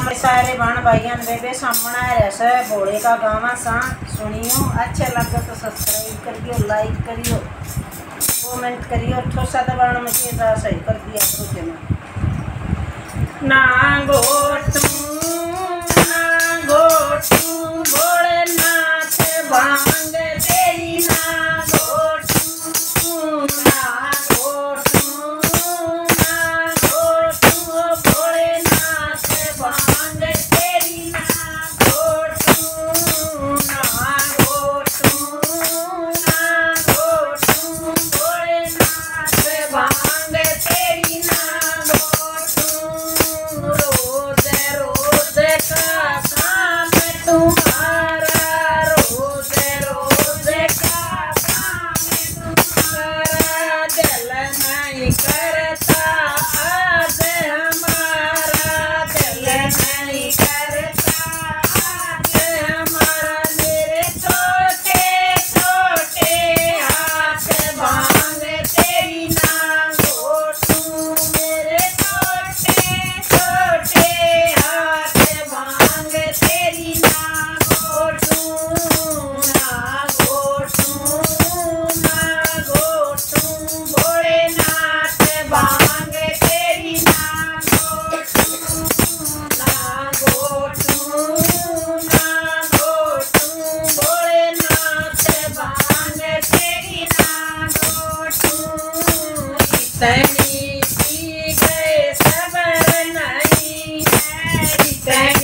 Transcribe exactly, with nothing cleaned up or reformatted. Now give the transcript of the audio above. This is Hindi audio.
सारे बहन भाइयों बेबे सामना ऐसा भोले का गावा सा सुनियो। अच्छा लगे तो सब्सक्राइब करियो, लाइक करियो, कमेंट करियो। ठोसा दबाना मुझे सही कर दिया करो ना गोटू ना गोटू भोलेनाथ भांग तेरी ना गोटू ना गोटू ना गोटू भोलेनाथ भांग तेरी ना गोटू ना गोटू ना गोटू भोलेनाथ भांग तेरी ना रोज रोज का काम तुम्हारा, रोज रोज का काम तुम्हारा, दिल नहीं करता आज हमारा, दिल नहीं करता आज हमारा। मेरे छोटे छोटे हाथ भांग तेरी ना गोटू, मेरे छोटे छोटे हाथ भांग तेरी ना गोटू ना गोटू ना गोटू भोलेनाथ भांग तेरी ना गोटू ना गोटू ना गोटू भोलेनाथ भांग तेरी ना गोटू। इतनी पी गए सबर नहीं है, इतनी